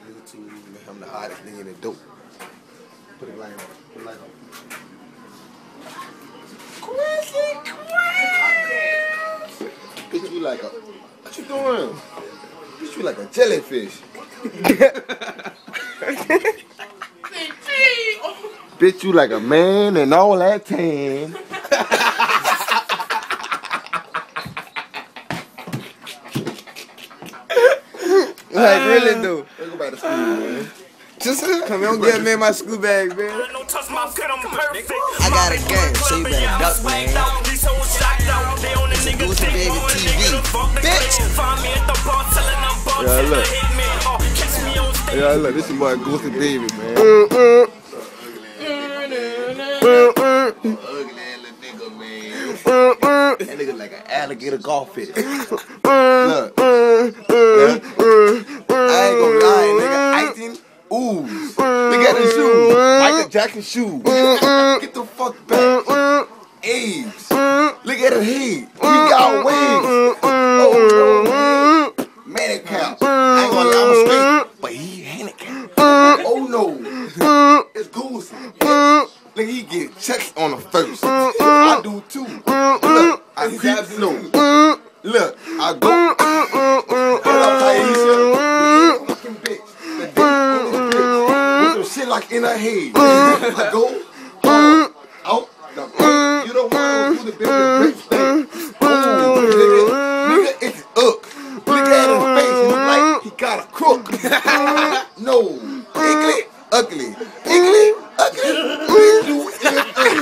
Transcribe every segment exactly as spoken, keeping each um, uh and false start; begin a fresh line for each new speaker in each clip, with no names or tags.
YouTube, I'm the hottest nigga in the dope. Put a light on. Put a light on. Quincy, Quincy. Bitch, you like a. What you doing? Bitch, you like a jellyfish. Bitch, you like a man and all that tan.
Like, really, though.
Let's go back to school, man.
Just come on, get me in my school bag, man. I got a game, so you better duck, man. It's a Goosey Baby T V, bitch.
Yeah, look. Yeah, look. This is my Goosey Baby, man. That nigga like an alligator golf fit. Look. Yeah. I ain't gonna lie, nigga. I think, ooh. Look at his shoes. Michael Jackson shoes. Get the fuck back. Abe's. Look at his head. He got wings. Oh, no. Handicapped. I ain't gonna lie, I'm straight. But he handicapped. Oh, no. It's Goosey. Look, he get checks on the first. I do too. Look, I creep slow. Look, I go. Hold up, Taisha. Fucking bitch. The dick in this bitch. With some shit like in her head. I go. Hard. Out. The bitch. You don't want to do the biggest bitch thing. Ooh, nigga. Nigga, it's up. Look at his face. He look like he got a crook. No. Ugly. Ugly. Ugly. Ugly. Please do anything.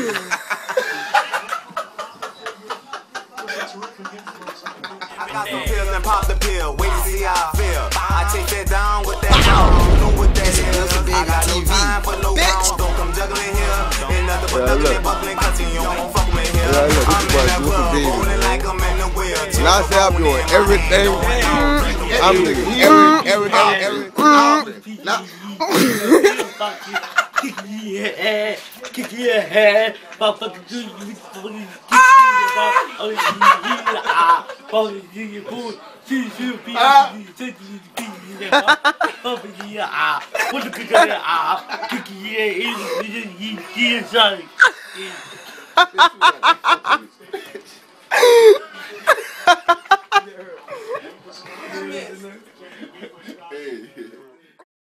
I got some pills and pop the pill. Wait to see how I feel. I take that down with that dog. You know what that is. I got no time for no bounds. Don't come juggling here. Ain't nothing but juggling, buckling, cutting. You don't fuck me here. I'm in that club, rolling like I'm in the wheel.
Now I say I'm doing everything. I'm doing every, every, every, every. Now.
Yeah, kick your head, motherfucker, do you fucking oh yeah, fucking you fool, see you be see you ah, what the kick your ah, kick your head, you you you sorry.